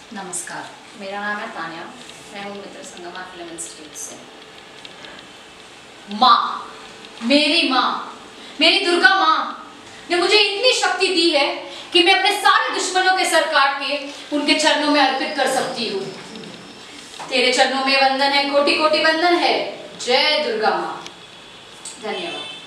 नमस्कार, मेरा नाम है तानिया, मैं हूँ मित्रसंगमा फिल्म इंस्टीट्यूट से। माँ, मेरी दुर्गा माँ ने मुझे इतनी शक्ति दी है कि मैं अपने सारे दुश्मनों के सर काट के उनके चरणों में अर्पित कर सकती हूँ। तेरे चरणों में वंदन है, कोटि कोटि वंदन है। जय दुर्गा माँ। धन्यवाद।